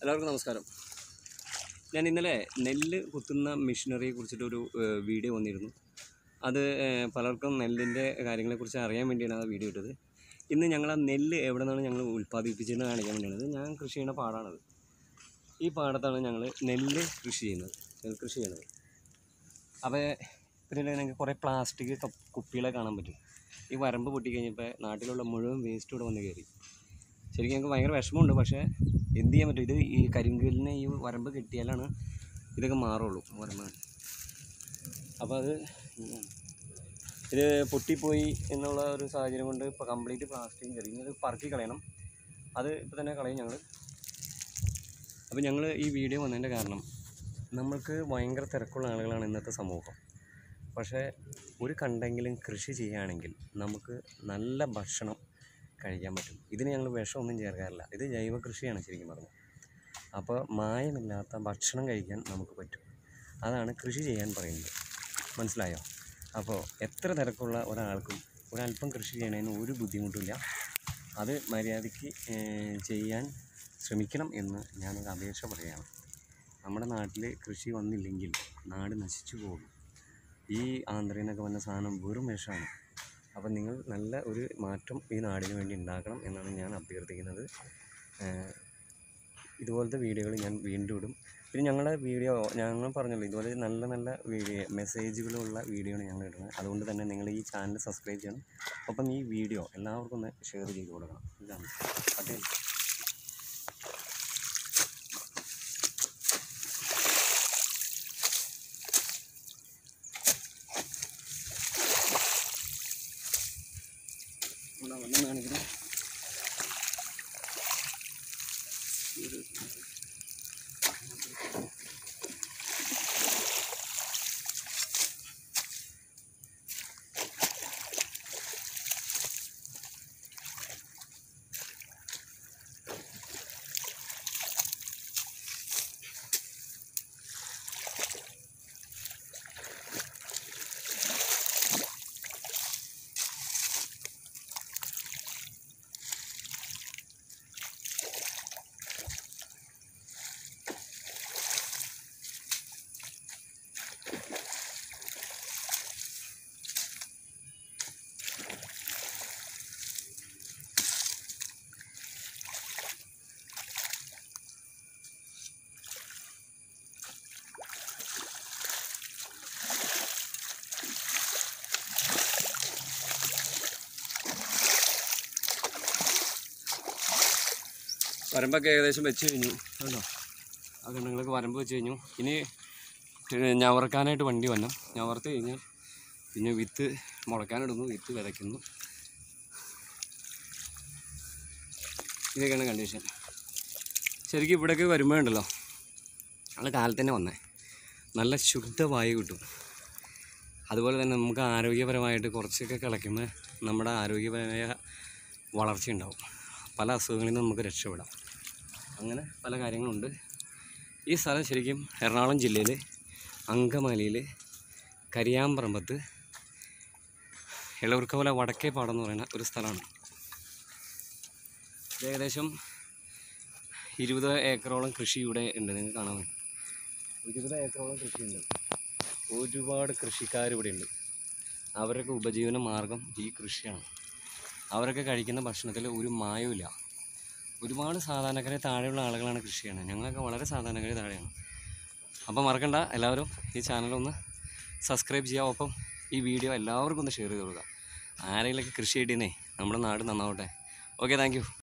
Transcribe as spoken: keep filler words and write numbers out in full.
എല്ലാവർക്കും നമസ്കാരം. ഞാൻ ഇന്നലെ നെല്ല് കുത്തുന്ന മെഷീനറിയെ കുറിച്ചിട്ടൊരു വീഡിയോ വന്നിരുന്നു. അത് പലർക്കും നെല്ലിൻ്റെ കാര്യങ്ങളെക്കുറിച്ച് അറിയാൻ വേണ്ടിയാണ് ആ വീഡിയോ ഇട്ടത്. ഇന്ന് ഞങ്ങൾ ആ നെല്ല് എവിടെ നിന്നാണ് ഞങ്ങൾ ഉൽപ്പാദിപ്പിച്ചതെന്ന് കാണിക്കാൻ വേണ്ടിയാണത്. ഞാൻ കൃഷി ചെയ്യുന്ന പാടാണത്. ഈ പാടത്താണ് ഞങ്ങൾ നെല്ല് കൃഷി ചെയ്യുന്നത്, നെൽകൃഷി ചെയ്യുന്നത്. അപ്പോൾ പിന്നെ ഞങ്ങൾക്ക് കുറേ പ്ലാസ്റ്റിക് കുപ്പികളെ കാണാൻ പറ്റും. ഈ വരമ്പ് പൊട്ടിക്കഴിഞ്ഞപ്പോൾ നാട്ടിലുള്ള മുഴുവൻ വേസ്റ്റ് ഇവിടെ വന്ന് കയറി. ശരിക്കും ഞങ്ങൾക്ക് ഭയങ്കര വിഷമമുണ്ട്. പക്ഷേ എന്ത് ചെയ്യാൻ പറ്റും? ഇത് ഈ കരിങ്കല്ലിനെ ഈ വരമ്പ് കെട്ടിയാലാണ് ഇതൊക്കെ മാറുള്ളൂ, വരമ്പ്. അപ്പോൾ അത് ഇത് പൊട്ടിപ്പോയി എന്നുള്ള ഒരു സാഹചര്യം കൊണ്ട് ഇപ്പോൾ കംപ്ലീറ്റ് പ്ലാസ്റ്റിക്കും കയറി. ഇനി അത് പറക്കി കളയണം. അത് ഇപ്പോൾ തന്നെ കളയും ഞങ്ങൾ. അപ്പോൾ ഞങ്ങൾ ഈ വീഡിയോ വന്നതിൻ്റെ കാരണം, നമ്മൾക്ക് ഭയങ്കര തിരക്കുള്ള ആളുകളാണ് ഇന്നത്തെ സമൂഹം. പക്ഷേ ഒരു കണ്ടെങ്കിലും കൃഷി ചെയ്യുകയാണെങ്കിൽ നമുക്ക് നല്ല ഭക്ഷണം കഴിക്കാൻ പറ്റും. ഇതിന് ഞങ്ങൾ വിഷമൊന്നും ചേർക്കാറില്ല. ഇത് ജൈവ കൃഷിയാണ് ശരിക്കും പറഞ്ഞാൽ. അപ്പോൾ മായമില്ലാത്ത ഭക്ഷണം കഴിക്കാൻ നമുക്ക് പറ്റും. അതാണ് കൃഷി ചെയ്യാൻ പറയുന്നത്. മനസ്സിലായോ? അപ്പോൾ എത്ര തിരക്കുള്ള ഒരാൾക്കും ഒരല്പം കൃഷി ചെയ്യണതിന് ഒരു ബുദ്ധിമുട്ടില്ല. അത് മര്യാദയ്ക്ക് ചെയ്യാൻ ശ്രമിക്കണം എന്ന് ഞാനൊരു അപേക്ഷ പറയുകയാണ്. നമ്മുടെ നാട്ടിൽ കൃഷി വന്നില്ലെങ്കിൽ നാട് നശിച്ചു പോകും. ഈ ആന്ധ്രയിൽ നിന്നൊക്കെ വന്ന സാധനം വെറും വിഷമാണ്. അപ്പം നിങ്ങൾ നല്ല ഒരു മാറ്റം ഈ നാടിന് വേണ്ടി ഉണ്ടാക്കണം എന്നാണ് ഞാൻ അഭ്യർത്ഥിക്കുന്നത്. ഇതുപോലത്തെ വീഡിയോകൾ ഞാൻ വീണ്ടും ഇടും. പിന്നെ ഞങ്ങളുടെ വീഡിയോ ഞങ്ങൾ പറഞ്ഞല്ലോ, ഇതുപോലെ നല്ല നല്ല വീഡിയോ മെസ്സേജുകളുള്ള വീഡിയോ ആണ് ഞങ്ങൾ ഇടുന്നത്. അതുകൊണ്ട് തന്നെ നിങ്ങൾ ഈ ചാനൽ സബ്സ്ക്രൈബ് ചെയ്യണം. ഒപ്പം ഈ വീഡിയോ എല്ലാവർക്കും ഒന്ന് ഷെയർ ചെയ്ത് കൊടുക്കണം. ഇതാണ് അതെ. വണ്ണം കാണിക്കണം. വരമ്പൊക്കെ ഏകദേശം വെച്ച് കഴിഞ്ഞു. കേട്ടോ, ആ കണ്ണുങ്ങളൊക്കെ വരമ്പ് വെച്ച് കഴിഞ്ഞു. ഇനി ഞവറക്കാനായിട്ട് വണ്ടി വരണം. ഞവർത്ത് കഴിഞ്ഞാൽ പിന്നെ വിത്ത് മുളക്കാനിടുന്നു, വിത്ത് വിതയ്ക്കുന്നു. ഇതൊക്കെയാണ് കണ്ടീഷൻ. ശരിക്കും ഇവിടേക്ക് വരുമ്പോൾ ഉണ്ടല്ലോ, നല്ല കാലത്ത് തന്നെ വന്നേ, നല്ല ശുദ്ധവായു കിട്ടും. അതുപോലെ തന്നെ നമുക്ക് ആരോഗ്യപരമായിട്ട് കുറച്ചൊക്കെ കളിക്കുമ്പോൾ നമ്മുടെ ആരോഗ്യപരമായ വളർച്ച ഉണ്ടാവും. പല അസുഖങ്ങളിൽ നിന്ന് നമുക്ക് രക്ഷപ്പെടാം. അങ്ങനെ പല കാര്യങ്ങളുണ്ട്. ഈ സ്ഥലം ശരിക്കും എറണാകുളം ജില്ലയിൽ അങ്കമാലിയിൽ കരിയാമ്പറമ്പത്ത് ഇളവർക്കവല വടക്കേ പാടം എന്ന് പറയുന്ന ഒരു സ്ഥലമാണ്. ഏകദേശം ഇരുപത് ഏക്കറോളം കൃഷി ഇവിടെ ഉണ്ട്. നിങ്ങൾക്ക് കാണാൻ വേണ്ടി ഇരുപത് ഏക്കറോളം കൃഷിയുണ്ട്. ഒരുപാട് കൃഷിക്കാർ ഇവിടെ ഉണ്ട്. അവരൊക്കെ ഉപജീവന മാർഗം ഈ കൃഷിയാണ്. അവരൊക്കെ കഴിക്കുന്ന ഭക്ഷണത്തിൽ ഒരു മായവുമില്ല. ഒരുപാട് സാധാരണക്കാരെ താഴെയുള്ള ആളുകളാണ് കൃഷി ചെയ്യുന്നത്. ഞങ്ങളൊക്കെ വളരെ സാധാരണക്കാരെ താഴെയാണ്. അപ്പോൾ മറക്കണ്ട, എല്ലാവരും ഈ ചാനലൊന്ന് സബ്സ്ക്രൈബ് ചെയ്യുക. ഒപ്പം ഈ വീഡിയോ എല്ലാവർക്കും ഒന്ന് ഷെയർ ചെയ്ത് കൊടുക്കുക. ആരെങ്കിലുമൊക്കെ കൃഷി ചെയ്തേ നമ്മുടെ നാട് നന്നാവട്ടെ. Okay, thank U.